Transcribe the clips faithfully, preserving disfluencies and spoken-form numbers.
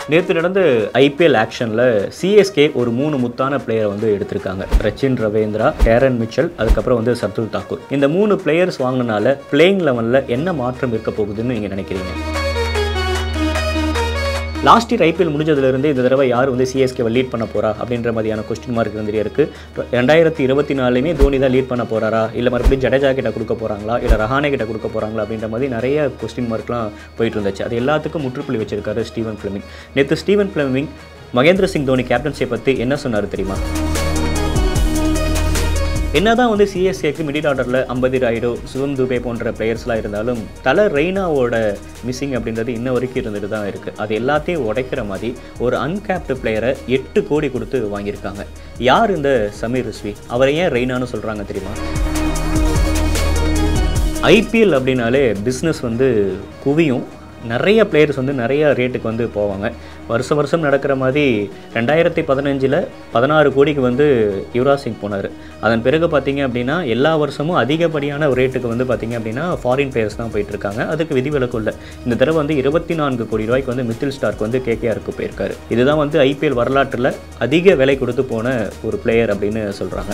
நேற்று நடந்த ஐபிஎல் ஆக்ஷனில் சிஎஸ்கே ஒரு மூணு முத்தான பிளேயரை வந்து எடுத்திருக்காங்க. ரச்சின் ரவீந்திரா, கேரன் மிச்சல், அதுக்கப்புறம் வந்து சர்துல் தாக்கூர். இந்த மூணு பிளேயர்ஸ் வாங்கினால பிளேயிங் லெவனில் என்ன மாற்றம் இருக்க போகுதுன்னு நீங்கள் நினைக்கிறீங்க? லாஸ்ட் இயர் ஐபிஎல் முடிஞ்சதுலேருந்து இந்த தடவை யார் வந்து சிஎஸ்கேவை லீட் பண்ண போகிறா அப்படின்ற மாதிரியான கொஸ்டின் மார்க் இருந்துகிட்டே இருக்குது. ரெண்டாயிரத்தி இருபத்தி நாலுமே தோனி தான் லீட் பண்ண போகிறாரா, இல்லை மறுபடியும் ஜடேஜா கிட்ட கொடுக்க போகிறாங்களா, இல்லை ரஹானே கிட்ட கொடுக்க போகிறாங்களா அப்படின்ற மாதிரி நிறைய கொஸ்டின் மார்க்லாம் போயிட்டு இருந்துச்சு. அது எல்லாத்துக்கும் முற்றுப்புள்ளி வச்சிருக்காரு ஸ்டீவன் ஃப்ளெமிங். நேற்று ஸ்டீவன் ஃப்ளெமிங் மகேந்திர சிங் தோனி கேப்டன்சியை பற்றி என்ன சொன்னார் தெரியுமா? என்னதான் வந்து சிஎஸ்கேக்கு மிடில் ஆர்டரில் அம்பதி ராயுடு, சுகம் துபே போன்ற பிளேயர்ஸ்லாம் இருந்தாலும் தலை ரெய்னாவோட மிஸ்ஸிங் அப்படின்றது இன்ன வரைக்கும் இருந்துட்டு தான் இருக்குது. அது எல்லாத்தையும் உடைக்கிற மாதிரி ஒரு அன்கேப்டு பிளேயரை எட்டு கோடி கொடுத்து வாங்கியிருக்காங்க. யார் இந்த சமீர் ரிஸ்வி? அவரை ஏன் ரெய்னான்னு சொல்கிறாங்க தெரியுமா? ஐபிஎல் அப்படின்னாலே பிஸ்னஸ் வந்து குவியும். நிறைய பிளேயர்ஸ் வந்து நிறைய ரேட்டுக்கு வந்து போவாங்க. வருஷம் வருஷம் நடக்கிற மாதிரி ரெண்டாயிரத்தி பதினஞ்சில் பதினாறு கோடிக்கு வந்து யுவராஜ் சிங் போனார். அதன் பிறகு பார்த்திங்க அப்படின்னா எல்லா வருஷமும் அதிகப்படியான ரேட்டுக்கு வந்து பார்த்திங்க அப்படின்னா ஃபாரின் பிளேயர்ஸ் தான் போயிட்டுருக்காங்க. அதுக்கு விதிவிலக்கு இல்லை. இந்த தடவை வந்து இருபத்தி நான்கு கோடி ரூபாய்க்கு வந்து மித்தில் ஸ்டார்க் வந்து கேகேஆருக்கு போயிருக்காரு. இதுதான் வந்து ஐபிஎல் வரலாற்றில் அதிக விலை கொடுத்து போன ஒரு பிளேயர் அப்படின்னு சொல்கிறாங்க.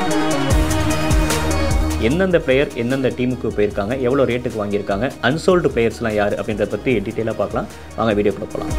எந்தெந்த பிளேயர் எந்தெந்த டீமுக்கு போயிருக்காங்க, எவ்வளோ ரேட்டுக்கு வாங்கியிருக்காங்க, அன்சோல்டு பிளேயர்ஸ்லாம் யார் அப்படின்றத பற்றி டீட்டெயிலாக பார்க்கலாம். வாங்க வீடியோக்குள்ள போகலாம்.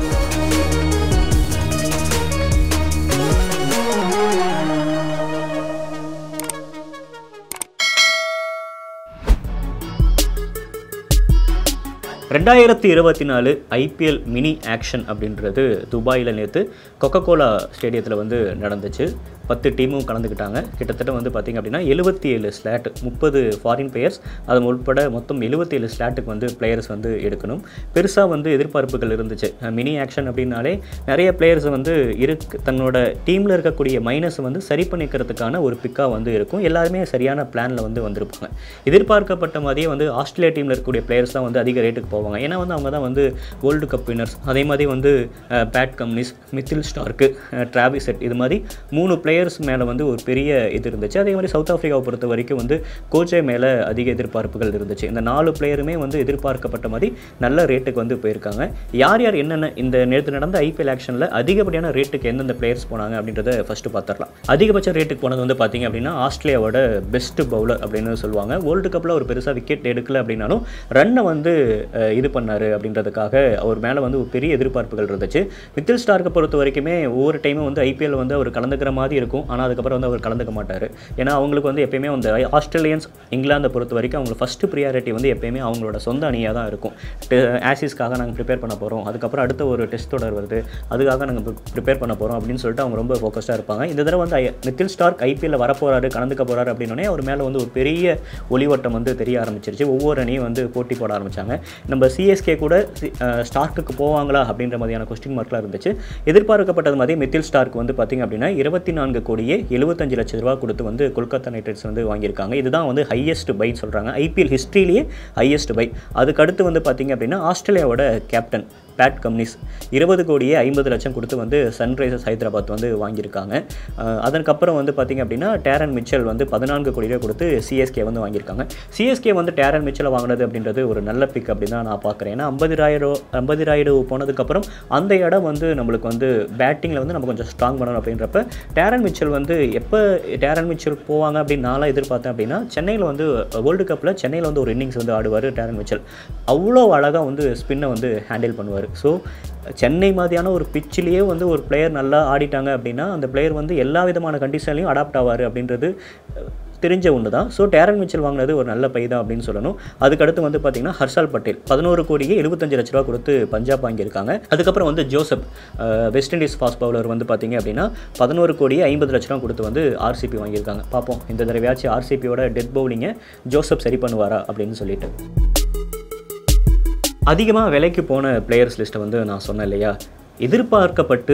ரெண்டாயிரத்தி இருபத்தி நாலு ஐபிஎல் மினி ஆக்ஷன் அப்படின்றது துபாயில் நேற்று கொக்கோ கோலா ஸ்டேடியத்தில் வந்து நடந்துச்சு. பத்து டீமும் கலந்துக்கிட்டாங்க. கிட்டத்தட்ட வந்து பார்த்திங்க அப்படின்னா எழுபத்தி ஏழு ஸ்லாட், முப்பது ஃபாரின் பிளேயர்ஸ், அது உட்பட மொத்தம் எழுபத்தி ஏழு ஸ்லாட்டுக்கு வந்து பிளேயர்ஸ் வந்து எடுக்கணும். பெருசாக வந்து எதிர்பார்ப்புகள் இருந்துச்சு. மினி ஆக்ஷன் அப்படின்னாலே நிறைய பிளேயர்ஸ் வந்து இருக்கு, தன்னோட டீமில் இருக்கக்கூடிய மைனஸை வந்து சரி பண்ணிக்கிறதுக்கான ஒரு பிக்காக வந்து இருக்கும். எல்லாருமே சரியான பிளானில் வந்து வந்திருப்பாங்க. எதிர்பார்க்கப்பட்ட மாதிரியே வந்து ஆஸ்திரேலியா டீமில் இருக்கக்கூடிய பிளேயர்ஸ் தான் வந்து அதிக ரேட்டுக்கு போவாங்க. ஏன்னா வந்து அவங்க தான் வந்து வேர்ல்டு கப் வின்னர்ஸ். அதே மாதிரி வந்து Pat Cummins, Mitchell Starc, Travis Head, இது மாதிரி மூணு பிளேயர் மேலே வந்து ஒரு பெரிய இது இருந்துச்சு. அதே மாதிரி சவுத் ஆஃப்ரிக்காவை பொறுத்த வரைக்கும் வந்து கோச்சே மேலே அதிக எதிர்பார்ப்புகள் இருந்துச்சு. இந்த நாலு பிளேயருமே வந்து எதிர்பார்க்கப்பட்ட மாதிரி நல்ல ரேட்டுக்கு வந்து போயிருக்காங்க. யார் யார் என்னென்ன இந்த நேற்று நடந்த ஐபிஎல் ஆக்ஷனில் அதிகப்படியான ரேட்டுக்கு எந்தெந்த பிளேயர்ஸ் போனாங்க அப்படின்றத ஃபஸ்ட்டு பார்த்துடலாம். அதிகபட்ச ரேட்டுக்கு போனது வந்து பார்த்திங்க அப்படின்னா ஆஸ்திரேலியாவோட பெஸ்ட் பவுலர் அப்படின்னு சொல்லுவாங்க. வேர்ல்டு கப்பில் ஒரு பெருசாக விக்கெட் எடுக்கல அப்படின்னாலும் ரன்னை வந்து இது பண்ணார் அப்படின்றதுக்காக அவர் மேலே வந்து ஒரு பெரிய எதிர்பார்ப்புகள் இருந்துச்சு. மித்தில் ஸ்டார்க்கை பொறுத்த வரைக்குமே ஒவ்வொரு டைமும் வந்து ஐபிஎல் வந்து அவர் கலந்துக்கிற மாதிரி இருக்கும். ஆனால் அதுக்கப்புறம் வந்து அவர் கலந்துக்க மாட்டார். ஏன்னா அவங்களுக்கு வந்து எப்பயுமே அந்த ஆஸ்திரேலியன்ஸ் இங்கிலாந்தை பொறுத்த வரைக்கும் அவங்களுக்கு ஃபஸ்ட்டு ப்ரியாரிட்டி வந்து எப்பயுமே அவங்களோட சொந்த அணியாக தான் இருக்கும். ஆசிஸ்க்காக நாங்கள் ப்ரிப்பேர் பண்ண போகிறோம், அதுக்கப்புறம் அடுத்த ஒரு டெஸ்ட் தொடர் வருது, அதுக்காக நாங்கள் ப்ரிப்பேர் பண்ண போகிறோம் அப்படின்னு சொல்லிட்டு அவங்க ரொம்ப ஃபோக்கஸ்டாக இருப்பாங்க. இந்த தடவை வந்து மித்தில் ஸ்டார்க் ஐபிஎல்ல வரப்போறாரு, கலந்துக்க போகிறாரு அப்படின்னே அவர் மேலே வந்து ஒரு பெரிய ஒளிவட்டம் வந்து தெரிய ஆரம்பிச்சிருச்சு. ஒவ்வொரு அணியும் வந்து போட்டி போட ஆரம்பித்தாங்க. நம்ம சிஎஸ்கே கூட ஸ்டார்க்கு போவாங்களா அப்படின்ற மாதிரியான கொஸ்டின் மார்க்லாம் இருந்துச்சு. எதிர்பார்க்கப்பட்டது மாதிரி மித்தில் ஸ்டார்க் வந்து பார்த்திங்க அப்படின்னா இருபத்தி நான்கு கோடியே எழுபத்தஞ்சு லட்சம் ரூபா கொடுத்து வந்து கொல்கத்தா நைட் ரைடர்ஸ் வந்து வாங்கியிருக்காங்க. இதுதான் வந்து ஹையஸ்ட் பை சொல்கிறாங்க, ஐபிஎல் ஹிஸ்ட்ரியிலேயே ஹையஸ்ட் பை. அதுக்கடுத்து வந்து பார்த்திங்க அப்படின்னா ஆஸ்திரேலியாவோட கேப்டன் பேட் கம்னிஸ் இருபது கோடியே ஐம்பது லட்சம் கொடுத்து வந்து சன்ரைசர்ஸ் ஹைதராபாத் வந்து வாங்கியிருக்காங்க. அதற்கப்புறம் வந்து பார்த்திங்க அப்படின்னா டேரன் மிச்சல் வந்து பதினான்கு கோடி ரூபாய் கொடுத்து சிஎஸ்கே வந்து வாங்கியிருக்காங்க. சிஎஸ்கே வந்து டேரன் மிச்சலை வாங்கினது அப்படின்றது ஒரு நல்ல பிக் அப்படின்னு தான் நான் பார்க்குறேன். ஏன்னா ஐம்பது ராயிரோ ஐம்பது ராயிடு போனதுக்கப்புறம் அந்த இடம் வந்து நம்மளுக்கு வந்து பேட்டிங்கில் வந்து நம்ம கொஞ்சம் ஸ்ட்ராங் பண்ணணும் அப்படின்றப்ப டேரன் மிச்சல் வந்து எப்போ டேரன் மிச்சல் போவாங்க அப்படின்னு நான்லாம் எதிர்பார்த்தேன் அப்படின்னா சென்னையில் வந்து வேர்ல்டு கப்பில் சென்னையில் வந்து ஒரு இன்னிங்ஸ் வந்து ஆடுவார் டேரன் மிச்சல். அவ்வளோ அழகாக வந்து ஸ்பின்னை வந்து ஹேண்டில் பண்ணுவார். ஸோ சென்னை மாதிரியான ஒரு பிச்சிலேயே வந்து ஒரு பிளேயர் நல்லா ஆடிட்டாங்க அப்படின்னா அந்த பிளேயர் வந்து எல்லா விதமான கண்டிஷன்லையும் அடாப்ட் ஆவார் அப்படின்றது தெரிஞ்ச ஒன்று தான். ஸோ டேரன் மிச்சல் வாங்கினது ஒரு நல்ல பை தான் அப்படின்னு சொல்லணும். அதுக்கடுத்து வந்து பார்த்திங்கன்னா ஹர்ஷல் பட்டேல் பதினோரு கோடியே எழுபத்தஞ்சு லட்ச ரூபா கொடுத்து பஞ்சாப் வாங்கியிருக்காங்க. அதுக்கப்புறம் வந்து Joseph West Indies fast bowler வந்து பார்த்திங்க அப்படின்னா பதினோரு கோடியே ஐம்பது லட்ச ரூபா கொடுத்து வந்து ஆர்சிபி வாங்கியிருக்காங்க. பார்ப்போம் இந்த தடவையாச்சும் ஆர்சிபியோட டெத் பவுலிங்கை ஜோசப் சரி பண்ணுவாரா அப்படின்னு சொல்லிட்டு. அதிகமாக விலைக்கு போன பிளேயர்ஸ் லிஸ்ட்டை வந்து நான் சொன்னேன் இல்லையா, எதிர்பார்க்கப்பட்டு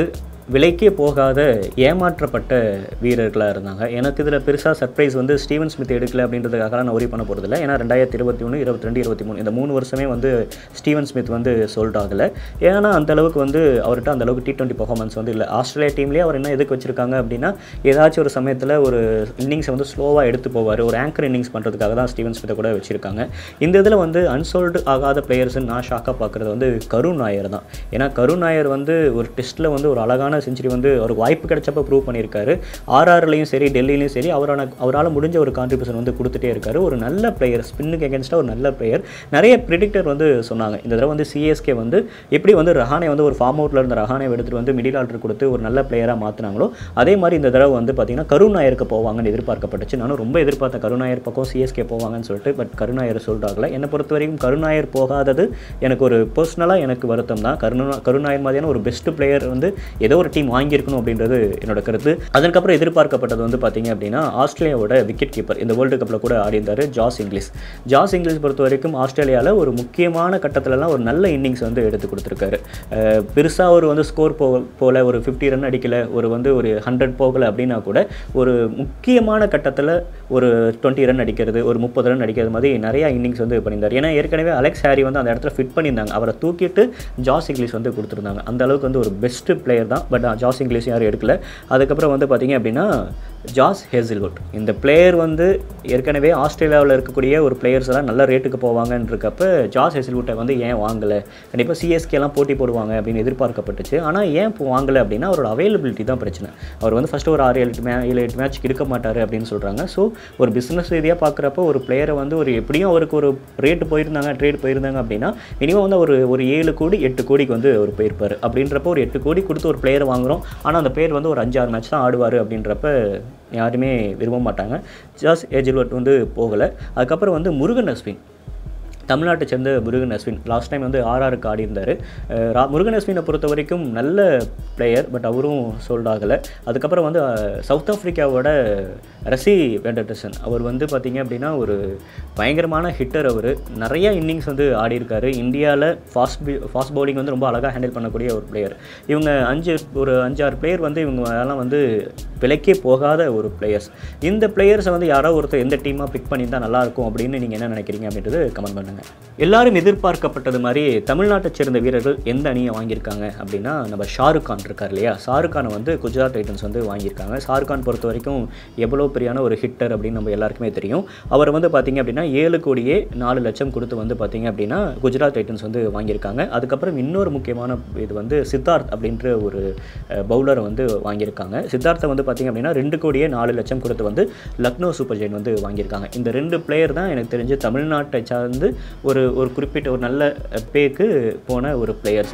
விலைக்கே போகாத ஏமாற்றப்பட்ட வீரர்களாக இருந்தாங்க. எனக்கு இதில் பெருசாக சர்ப்ரைஸ் வந்து ஸ்டீவன் ஸ்மித் எடுக்கல அப்படின்றதுக்காக நான் ஒரி பண்ண போகிறதில்ல. ஏன்னா ரெண்டாயிரத்தி இருபத்தி ஒன்று இருபத்தி ரெண்டு இருபத்தி மூணு இந்த மூணு வருஷமே வந்து ஸ்டீவன் ஸ்மித் வந்து சோல்ட் ஆகலை. ஏன்னா அந்தளவுக்கு வந்து அவர்கிட்ட அந்தளவுக்கு டி டுவெண்ட்டி பர்ஃபார்மன்ஸ் வந்து இல்லை. ஆஸ்திரேலியா டீம்லேயே அவர் என்ன எதுக்கு வச்சுருக்காங்க அப்படின்னா ஏதாச்சும் ஒரு சமயத்தில் ஒரு இன்னிங்ஸை வந்து ஸ்லோவாக எடுத்து போவார், ஒரு ஆங்கர் இன்னிங்ஸ் பண்ணுறதுக்காக தான் ஸ்டீவன் ஸ்மித்தை கூட வச்சுருக்காங்க. இந்த இதில் வந்து அன்சோல்டு ஆகாத பிளேயர்ஸ்ன்னு நான் ஷாக்காக பார்க்குறது வந்து கருண் நாயர் தான். ஏன்னா கருண் நாயர் வந்து ஒரு டெஸ்ட்டில் வந்து ஒரு அழகான செஞ்சுரி வந்து அவருக்கு வாய்ப்பு கிடைச்சப்ப ப்ரூவ் பண்ணியிருக்காரு. ஆர்ஆர்லையும் சரி டெல்லியிலையும் சரி அவரான அவரால் முடிஞ்ச ஒரு கான்ட்ரிபியூஷன் வந்து கொடுத்துட்டே இருக்காரு. ஒரு நல்ல பிளேயர், ஸ்பின்னுக்கு எகென்ஸ்டாக ஒரு நல்ல பிளேயர். நிறைய ப்ரிடிக்டர் வந்து சொன்னாங்க இந்த தடவை வந்து சிஎஸ்கே வந்து எப்படி வந்து ரஹானே வந்து ஒரு ஃபார்ம் அவுட்டில் இருந்த ரஹானே எடுத்துகிட்டு வந்து மிடில் ஆர்டர் கொடுத்து ஒரு நல்ல பிளேயராக மாற்றினாங்களோ அதே மாதிரி இந்த தடவை வந்து பார்த்திங்கன்னா கருண் நாயருக்கு போவாங்கன்னு எதிர்பார்க்கப்பட்டுச்சு. நானும் ரொம்ப எதிர்பார்த்தேன் கருண் நாயர் பக்கம் சிஎஸ்கே போவாங்கன்னு சொல்லிட்டு. பட் கருண் நாயர் சோல்ட் ஆகலை. என்னை பொறுத்த வரைக்கும் கருண் நாயர் போகாதது எனக்கு ஒரு பர்சனலாக எனக்கு வருத்தம் தான். கருண் கருண் நாயர் மாதிரியான ஒரு பெஸ்ட் பிளேயர் வந்து ஏதோ ஒரு டீம் வாங்கியிருக்கணும் அப்படின்றது என்னோட கருத்து. அதுக்கப்புறம் எதிர்பார்க்கப்பட்டது வந்து பார்த்தீங்க அப்படின்னா ஆஸ்திரேலியாவோட விக்கெட் கீப்பர் இந்த வேர்ல்டு கப்பில் கூட ஆடி இருந்தார் ஜாஸ் இங்கிலீஷ். ஜாஸ் இங்கிலீஷ் பொறுத்த வரைக்கும் ஆஸ்திரேலியாவில் ஒரு முக்கியமான கட்டத்திலலாம் ஒரு நல்ல இன்னிங்ஸ் வந்து எடுத்து கொடுத்துருக்காரு. பெருசாக ஒரு வந்து ஸ்கோர் போ போல் ஒரு ஃபிஃப்டி ரன் அடிக்கலை, ஒரு வந்து ஒரு ஹண்ட்ரட் போகலை அப்படின்னா கூட ஒரு முக்கியமான கட்டத்தில் ஒரு டுவெண்ட்டி ரன் அடிக்கிறது, ஒரு முப்பது ரன் அடிக்கிறது மாதிரி நிறையா இன்னிங்ஸ் வந்து பண்ணியிருந்தார். ஏன்னா ஏற்கனவே அலெக்ஸ் ஹாரி வந்து அந்த இடத்துல ஃபிட் பண்ணியிருந்தாங்க, அவரை தூக்கிட்டு ஜாஸ் இங்கிலீஷ் வந்து கொடுத்துருந்தாங்க. அந்த அளவுக்கு வந்து ஒரு பெஸ்ட் பிளேயர் தான். பட் ஜாஸ் இங்கிலீஷ் யாரும் எடுக்கல. அதுக்கப்புறம் வந்து பார்த்திங்க அப்படின்னா ஜாஸ் ஹேசில்வுட் இந்த பிளேயர் வந்து ஏற்கனவே ஆஸ்திரேலியாவில் இருக்கக்கூடிய ஒரு பிளேயர்ஸ் எல்லாம் நல்ல ரேட்டுக்கு போவாங்கன்றக்கப்ப ஜாஸ் ஹேசில்வுட்டை வந்து ஏன் வாங்கலை, கண்டிப்பாக சிஎஸ்கேலாம் போட்டி போடுவாங்க அப்படின்னு எதிர்பார்க்கப்பட்டுச்சு. ஆனால் ஏன் இப்போ வாங்கலை அப்படின்னா அவரோட அவைலபிலிட்டி தான் பிரச்சனை. அவர் வந்து ஃபஸ்ட்டு ஒரு ஆறு ஏழு மே ஏழு எட்டு மேட்ச்க்கு இருக்க மாட்டார் அப்படின்னு சொல்கிறாங்க. ஸோ ஒரு பிஸ்னஸ் ரீதியாக பார்க்குறப்ப ஒரு பிளேயரை வந்து ஒரு எப்படியும் அவருக்கு ஒரு ரேட்டு போயிருந்தாங்க ட்ரேட் போயிருந்தாங்க அப்படின்னா மினிமம் வந்து ஒரு ஒரு ஏழு கோடி எட்டு கோடிக்கு வந்து அவர் போயிருப்பார். அப்படின்றப்ப ஒரு எட்டு கோடி கொடுத்து ஒரு பிளேயரை வாங்குகிறோம், ஆனால் அந்த பிளேயர் வந்து ஒரு அஞ்சு ஆறு மேட்ச் தான் ஆடுவார் அப்படின்றப்ப யாருமே விரும்ப மாட்டாங்க. ஜாஸ் ஹேசில்வுட் வந்து போகலை. அதுக்கப்புறம் வந்து முருகன் அஸ்வின், தமிழ்நாட்டை சேர்ந்த முருகன் அஸ்வின் லாஸ்ட் டைம் வந்து ஆர்ஆருக்கு ஆடி இருந்தார். முருகன் அஸ்வினை பொறுத்த வரைக்கும் நல்ல பிளேயர், பட் அவரும் சோல்ட் ஆகலை. அதுக்கப்புறம் வந்து சவுத் ஆஃப்ரிக்காவோட ரசி வெண்டர்சன் அவர் வந்து பார்த்திங்க அப்படின்னா ஒரு பயங்கரமான ஹிட்டர். அவர் நிறையா இன்னிங்ஸ் வந்து ஆடி இருக்காரு. இந்தியாவில் ஃபாஸ்ட் ஃபாஸ்ட் பவுலிங் வந்து ரொம்ப அழகாக ஹேண்டில் பண்ணக்கூடிய ஒரு பிளேயர். இவங்க அஞ்சு ஒரு அஞ்சாறு பிளேயர் வந்து இவங்க எல்லாம் வந்து விலைக்கே போகாத ஒரு பிளேயர்ஸ். இந்த பிளேயர்ஸை வந்து யாரோ ஒருத்தர் எந்த டீமாக பிக் பண்ணியிருந்தால் நல்லாயிருக்கும் அப்படின்னு நீங்கள் என்ன நினைக்கிறீங்க அப்படின்றது கமெண்ட் பண்ணுங்கள். எல்லாரும் எதிர்பார்க்கப்பட்டது மாதிரி தமிழ்நாட்டை சேர்ந்த வீரர்கள் எந்த அணியை வாங்கியிருக்காங்க அப்படின்னா நம்ம ஷாருக் கான் இருக்கார் இல்லையா, ஷாருக் கானை வந்து குஜராத் டைட்டன்ஸ் வந்து வாங்கியிருக்காங்க. ஷாருக் கான் பொறுத்த வரைக்கும் எவ்வளோ பெரியான ஒரு ஹிட்டர் அப்படின்னு நம்ம எல்லாருக்குமே தெரியும். அவர் வந்து பார்த்திங்க அப்படின்னா ஏழு கோடியே நாலு லட்சம் கொடுத்து வந்து பார்த்திங்க அப்படின்னா குஜராத் டைட்டன்ஸ் வந்து வாங்கியிருக்காங்க. அதுக்கப்புறம் இன்னொரு முக்கியமான இது வந்து சித்தார்த் அப்படின்ற ஒரு பவுலரை வந்து வாங்கியிருக்காங்க. சித்தார்த்தை வந்து பார்த்திங்க அப்படின்னா ரெண்டு கோடியே நாலு லட்சம் கொடுத்து வந்து லக்னோ சூப்பர் ஜெயின் வந்து வாங்கியிருக்காங்க. இந்த ரெண்டு பிளேயர் தான் எனக்கு தெரிஞ்சு தமிழ்நாட்டை சார்ந்து ஒரு ஒரு குறிப்பிட்ட ஒரு நல்ல பேக்கு போன ஒரு பிளேயர்ஸ்.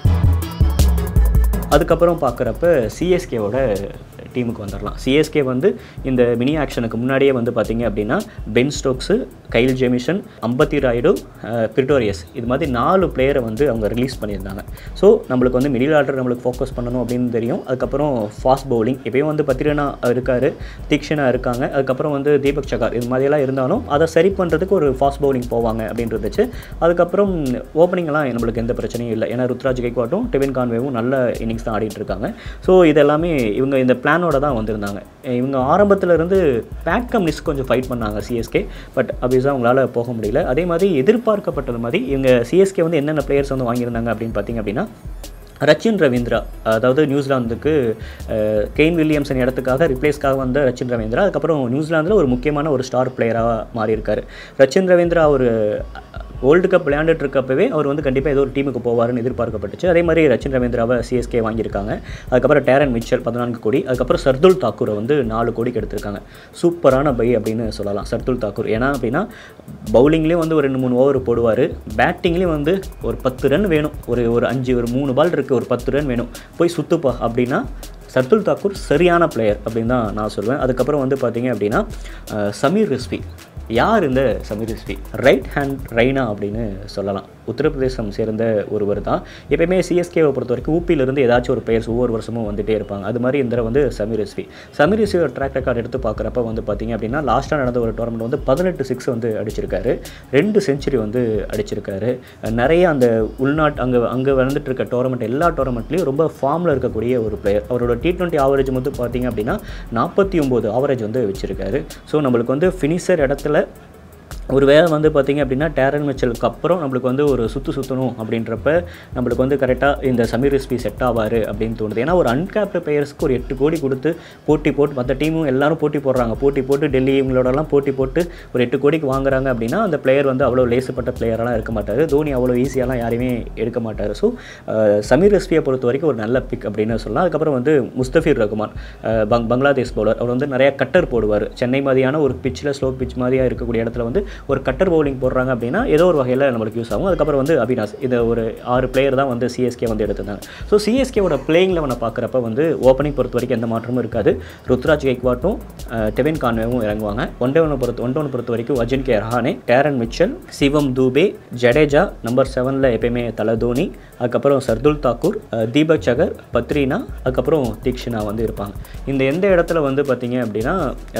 அதுக்கப்புறம் பார்க்குறப்ப சிஎஸ்கேவோட டீமுக்கு வந்துடலாம். சிஎஸ்கே வந்து இந்த மினி ஆக்ஷனுக்கு முன்னாடியே வந்து பார்த்திங்க அப்படின்னா பென் ஸ்டோக்ஸு, கைல் ஜெமிசன், அம்பத்தி ராயுடு, பிரிட்டோரியஸ் இது மாதிரி நாலு பிளேயரை வந்து அவங்க ரிலீஸ் பண்ணியிருந்தாங்க. ஸோ நம்மளுக்கு வந்து மிடில் ஆர்டர் நம்மளுக்கு ஃபோக்கஸ் பண்ணணும் அப்படின்னு தெரியும். அதுக்கப்புறம் ஃபாஸ்ட் பவுலிங் எப்பயும் வந்து பத்திரனா இருக்கார், தீக்ஷனா இருக்காங்க, அதுக்கப்புறம் வந்து தீபக் சகார் இது மாதிரியெல்லாம் இருந்தாலும் அதை சரி பண்ணுறதுக்கு ஒரு ஃபாஸ்ட் பவுலிங் போவாங்க அப்படின்னு இருந்துச்சு. அதுக்கப்புறம் ஓப்பனிங்கெல்லாம் நம்மளுக்கு எந்த பிரச்சனையும் இல்லை. ஏன்னா ருத்ராஜ் கெய்க்வாட்டும் டெவின் கான்வேவும் நல்ல இன்னிங்ஸ் தான் ஆடிட்டு இருக்காங்க. ஸோ இதெல்லாமே இவங்க இந்த பிளான் தான் வந்திருந்தாங்க. இவங்க ஆரம்பத்தில் இருந்து பேட் கம்மின்ஸ் கொஞ்சம் ஃபைட் பண்ணாங்க சிஎஸ்கே, பட் அபிஸாக அவங்களால போக முடியல. அதே மாதிரி எதிர்பார்க்கப்பட்டது மாதிரி இவங்க சிஎஸ்கே வந்து என்னென்ன பிளேயர்ஸ் வந்து வாங்கியிருந்தாங்க அப்படின்னு பார்த்தீங்க அப்படின்னா ரச்சின் ரவீந்திரா, அதாவது நியூசிலாந்துக்கு கெயின் வில்லியம்சன் இடத்துக்காக ரிப்ளேஸ்க்காக வந்த ரச்சின் ரவீந்திரா அதுக்கப்புறம் நியூசிலாந்தில் ஒரு முக்கியமான ஒரு ஸ்டார் பிளேயராக மாறியிருக்காரு. ரச்சின் ரவீந்திரா ஒரு வேர்ல்டு கப் விளையாண்டுட்டு இருக்கப்பவே அவர் வந்து கண்டிப்பாக ஏதோ ஒரு டீமுக்கு போவார்னு எதிர்பார்க்கப்பட்டுச்சு. அதே மாதிரி ரச்சின் ரவீந்திராவை சிஎஸ்கே வாங்கியிருக்காங்க. அதுக்கப்புறம் டேரன் மிச்சல் பதினான்கு கோடி, அதுக்கப்புறம் சர்துல் தாக்கூரை வந்து நாலு கோடிக்கு எடுத்திருக்காங்க. சூப்பரான பை அப்படின்னு சொல்லலாம் சர்துல் தாக்கூர். ஏன்னா அப்படின்னா பவுலிங்லேயும் வந்து ஒரு ரெண்டு மூணு ஓவர் போடுவார், பேட்டிங்லேயும் வந்து ஒரு பத்து ரன் வேணும், ஒரு ஒரு அஞ்சு ஒரு மூணு பால் இருக்குது, ஒரு பத்து ரன் வேணும், போய் சுற்றுப்பா அப்படின்னா சர்துல் தாக்கூர் சரியான பிளேயர் அப்படின்னு தான் நான் சொல்வேன். அதுக்கப்புறம் வந்து பார்த்திங்க அப்படின்னா சமீர் ரிஸ்வி யார் இந்த சமீர் ரிஸ்வி? ரைட் ஹேண்ட் ரெய்னா அப்படின்னு சொல்லலாம். உத்தரப்பிரதேசம் சேர்ந்த ஒருவர் தான். எப்பயுமே சிஎஸ்கேவை பொறுத்த வரைக்கும் ஊப்பியிலிருந்து ஏதாச்சும் ஒரு பிளேயர்ஸ் ஒவ்வொரு வருஷமும் வந்துகிட்டே இருப்பாங்க. அது மாதிரி இந்த வந்து சமீர் ரிஸ்வி. சமீர் ரிஸ்வியோட ட்ராக் ரெக்கார்ட் எடுத்து பார்க்குறப்ப வந்து பார்த்திங்க அப்படின்னா லாஸ்ட்டாக நடந்த ஒரு டோர்னமெண்ட் வந்து பதினெட்டு சிக்ஸ் வந்து அடிச்சிருக்காரு, ரெண்டு செஞ்சுரி வந்து அடிச்சிருக்காரு. நிறைய அந்த உள்நாட்டு அங்கே அங்கே வந்துட்டு இருக்க டோர்னமெண்ட் எல்லா டோர்னமெண்ட்லேயும் ரொம்ப ஃபார்மில் இருக்கக்கூடிய ஒரு பிளேயர். அவரோட டி டுவெண்ட்டி ஆவரேஜ் வந்து பார்த்திங்க அப்படின்னா நாற்பத்தி ஒம்பது ஆவரேஜ் வந்து வச்சுருக்காரு. ஸோ நம்மளுக்கு வந்து ஃபினிஷர் இடத்துல ஒரு வேளை வந்து பார்த்திங்க அப்படின்னா டேரன் மிச்சலுக்கு அப்புறம் நம்மளுக்கு வந்து ஒரு சுற்று சுற்றணும் அப்படின்றப்ப நம்மளுக்கு வந்து கரெக்டாக இந்த சமீர் ரிஸ்வி செட் ஆவார் அப்படின்னு தோணுது. ஏன்னா ஒரு அன்கேப்டு பிளேயர்ஸ்க்கு ஒரு எட்டு கோடி கொடுத்து போட்டி போட்டு மற்ற டீமும் எல்லாரும் போட்டி போடுறாங்க, போட்டி போட்டு டெல்லி இவங்களோடலாம் போட்டி போட்டு ஒரு எட்டு கோடிக்கு வாங்குறாங்க அப்படின்னா அந்த பிளேயர் வந்து அவ்வளோ லேசுப்பட்ட பிளேயரெல்லாம் இருக்க மாட்டார். தோனி அவ்வளோ ஈஸியாலாம் யாரையுமே எடுக்க மாட்டார். ஸோ சமீர் ரிஸ்வியை பொறுத்த வரைக்கும் ஒரு நல்ல பிக் அப்படின்னு சொல்லலாம். அதுக்கப்புறம் வந்து முஸ்தபிர் ரகுமான், பங் பங்களாதேஷ் பவுலர். அவர் வந்து நிறைய கட்டர் போடுவார். சென்னை மாதிரியான ஒரு பிச்சில் ஸ்லோ பிச் மாதிரியாக இருக்கக்கூடிய இடத்துல வந்து ஒரு கட்டர் பவுலிங் போடுறாங்க அப்படின்னா ஏதோ ஒரு வகையில் நம்மளுக்கு யூஸ் ஆகும். அதுக்கப்புறம் வந்து அவினாஷ், இந்த ஒரு ஆறு பிளேயர் தான் வந்து சிஎஸ்கே வந்து எடுத்திருந்தாங்க. ஸோ சிஎஸ்கேவோட பிளேயிங் லெவனை பார்க்குறப்ப வந்து ஓப்பனிங் பொறுத்த வரைக்கும் எந்த மாற்றமும் இருக்காது. ருத்ராஜ் கெய்க்வாட்டும் டெவின் கான்வேவும் இறங்குவாங்க. ஒன் டே ஒன்று பொறுத்த ஒன் டவுன் பொறுத்த வரைக்கும் Ajinkya Rahane, Daryl Mitchell, Shivam Dube, Jadeja, number செவனில் எப்பயுமே தல தோனி, அதுக்கப்புறம் சர்துல் தாக்கூர், தீபக் சகர், பத்ரினா, அதுக்கப்புறம் தீக்ஷினா வந்து இருப்பாங்க. இந்த எந்த இடத்துல வந்து பார்த்திங்க அப்படின்னா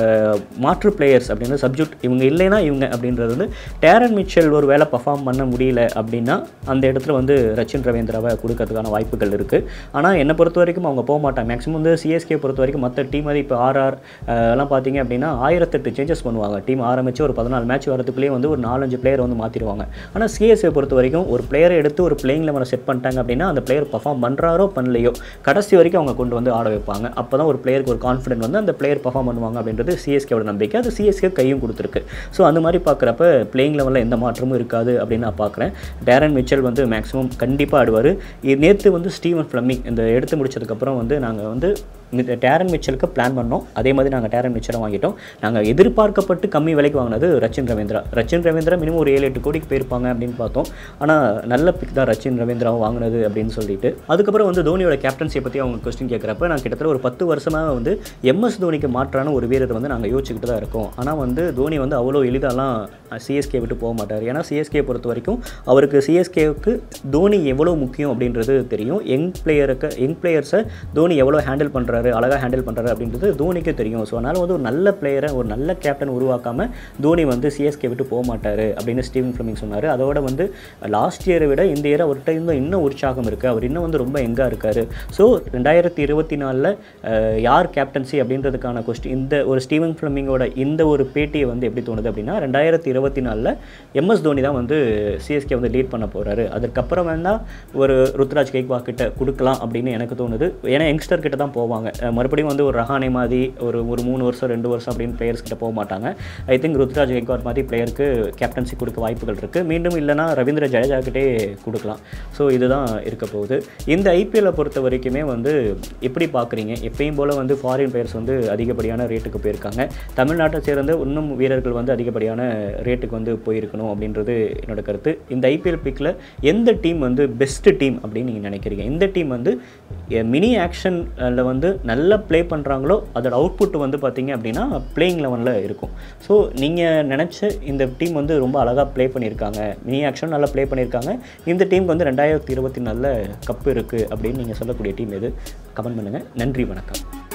மாற்று பிளேயர்ஸ் அப்படின்னு சப்ஜெக்ட் இவங்க இல்லைன்னா இவங்க அப்படின்றது வந்து டேரன் மிச்சல் ஒரு வேளை பர்ஃபார்ம் பண்ண முடியல அப்படின்னா அந்த இடத்துல வந்து ரச்சின் ரவீந்திராவை கொடுக்கறதுக்கான வாய்ப்புகள் இருக்குது. ஆனால் என்னை பொறுத்த வரைக்கும் அவங்க போக மாட்டாங்க. மேக்ஸிமம் வந்து சிஎஸ்கே பொறுத்த வரைக்கும் மற்ற டீம் அது இப்போ ஆர்ஆர் எல்லாம் பார்த்தீங்க அப்படின்னா ஆயிரத்தெட்டு சேஞ்சஸ் பண்ணுவாங்க. டீம் ஆரம்பித்து ஒரு பதினாலு மேட்ச் வரதுக்குள்ளேயே வந்து ஒரு நாலஞ்சு பிளேயர் வந்து மாற்றிடுவாங்க. ஆனால் சிஎஸ்கே பொறுத்த வரைக்கும் ஒரு பிளேயரை எடுத்து ஒரு பிளேயிங் லெவனை செட் பண்ணிட்டாங்க அப்படின்னா அந்த பிளேயர் பர்ஃபார்ம் பண்ணுறாரோ பண்ணலையோ கடைசி வரைக்கும் அவங்க கொண்டு வந்து ஆட வைப்பாங்க. அப்போ தான் ஒரு பிளேயருக்கு ஒரு கான்ஃபிடென்ட் வந்து அந்த பிளேயர் பர்ஃபார்ம் பண்ணுவாங்க அப்படின்றது சிஎஸ்கேவோட நம்பிக்கை. அது சிஎஸ்கே கையும் கொடுத்துருக்கு. ஸோ அந்த மாதிரி பார்க்குறப்ப பிளேயிங் லெவலில் எந்த மாற்றமும் இருக்காது அப்படின்னு நான் பார்க்குறேன். டேரன் மிச்சல் வந்து மேக்ஸிமம் கண்டிப்பாக ஆடுவார். நேற்று வந்து ஸ்டீவன் ஃப்ளமிங் இந்த எடுத்து முடிச்சதுக்கப்புறம் வந்து நாங்கள் வந்து டேரன் மிச்சலுக்கு பிளான் பண்ணோம். அதே மாதிரி நாங்கள் டேரன் மிச்சலை வாங்கிட்டோம். நாங்கள் எதிர்பார்க்கப்பட்டு கம்மி விலைக்கு வாங்கினது ரச்சின் ரவீந்திரா. ரச்சின் ரவீந்திரா மினிமம் ஒரு ஏழு எட்டு கோடிக்கு போயிருப்பாங்க அப்படின்னு பார்த்தோம். ஆனால் நல்ல பிக் தான் ரச்சின் ரவீந்திராவும் வாங்கினது அப்படின்னு சொல்லிட்டு. அதுக்கப்புறம் வந்து தோனியோட கேப்டன்சியை பற்றி அவங்க கொஸ்டின் கேட்குறப்ப நான் கிட்டத்தட்ட ஒரு பத்து வருஷமாக வந்து எம்எஸ் தோனிக்கு மாற்றான ஒரு வீரரை வந்து நாங்கள் யோசிச்சுக்கிட்டு தான் இருக்கோம். ஆனால் வந்து தோனி வந்து அவ்வளோ எளிதாலாம் சிஎஸ்கே விட்டு போக மாட்டார். ஏன்னா சிஎஸ்கே பொறுத்த வரைக்கும் அவருக்கு சிஎஸ்கேவுக்கு தோனி எவ்வளோ முக்கியம் அப்படின்றது தெரியும். யங் பிளேயருக்கு யங் பிளேயர்ஸை தோனி எவ்வளோ ஹேண்டில் பண்ணுறாரு, அழகாக ஹேண்டில் பண்ணுறாரு அப்படின்றது தோனிக்கு தெரியும். ஸோ அதனால் வந்து ஒரு நல்ல பிளேயரை ஒரு நல்ல கேப்டன் உருவாக்காமல் தோனி வந்து சிஎஸ்கே விட்டு போக மாட்டார் அப்படின்னு ஸ்டீவன் ஃப்ளமிங் சொன்னார். அதோட வந்து லாஸ்ட் இயரை விட இந்த இயரை அவர்கிட்ட இன்னும் இன்னும் உற்சாகம் இருக்குது. அவர் இன்னும் வந்து ரொம்ப எங்காக இருக்கார். ஸோ ரெண்டாயிரத்தி இருபத்தி நாலில் யார் கேப்டன்சி அப்படின்றதுக்கான கொஸ்டின் இந்த ஒரு ஸ்டீவன் ஃப்ளமிங்கோட இந்த ஒரு பேட்டியை வந்து எப்படி தோணுது அப்படின்னா ரெண்டாயிரத்தி இருபத்தி நாலில் எம்எஸ் தோனி தான் வந்து சிஎஸ்கே வந்து லீட் பண்ண போகிறாரு. அதுக்கப்புறம் வேணால் ஒரு ருத்ராஜ் கெய்க்வா கிட்ட கொடுக்கலாம் அப்படின்னு எனக்கு தோணுது. ஏன்னா யங்ஸ்டர் கிட்ட தான் போவாங்க. மறுபடியும் வந்து ஒரு ரஹானே மாதிரி ஒரு ஒரு மூணு வருஷம் ரெண்டு வருஷம் அப்படின்னு பிளேயர்ஸ் கிட்ட போக மாட்டாங்க. ஐ திங்க் ருத்ராஜ் கெய்க்வாட் மாதிரி பிளேயருக்கு கேப்டன்சி கொடுக்க வாய்ப்புகள் இருக்குது. மீண்டும் இல்லைனா ரவீந்திர ஜடேஜா கிட்டே கொடுக்கலாம். ஸோ இதுதான் இருக்க போகுது. இந்த ஐபிஎல்லை பொறுத்த வரைக்குமே வந்து எப்படி பார்க்குறீங்க? எப்பயும் போல் வந்து ஃபாரின் பிளேயர்ஸ் வந்து அதிகப்படியான ரேட்டுக்கு போயிருக்காங்க. தமிழ்நாட்டை சேர்ந்த இன்னும் வீரர்கள் வந்து அதிகப்படியான ரேட்டுக்கு வந்து போயிருக்கணும் அப்படின்றது என்னோட கருத்து. இந்த ஐபிஎல் பிக்கில் எந்த டீம் வந்து பெஸ்ட்டு டீம் அப்படின்னு நீங்கள் நினைக்கிறீங்க? இந்த டீம் வந்து மினி ஆக்ஷனில் வந்து நல்லா ப்ளே பண்ணுறாங்களோ அதோட அவுட்புட் வந்து பார்த்திங்க அப்படின்னா பிளேயிங் லெவனில் இருக்கும். ஸோ நீங்கள் நினச்ச இந்த டீம் வந்து ரொம்ப அழகாக ப்ளே பண்ணியிருக்காங்க, மினி ஆக்ஷன் நல்லா ப்ளே பண்ணியிருக்காங்க, இந்த டீமுக்கு வந்து ரெண்டாயிரத்தி இருபத்தி நாலில் கப்பு இருக்குது அப்படின்னு நீங்கள் சொல்லக்கூடிய டீம் எது? கமெண்ட் பண்ணுங்கள். நன்றி, வணக்கம்.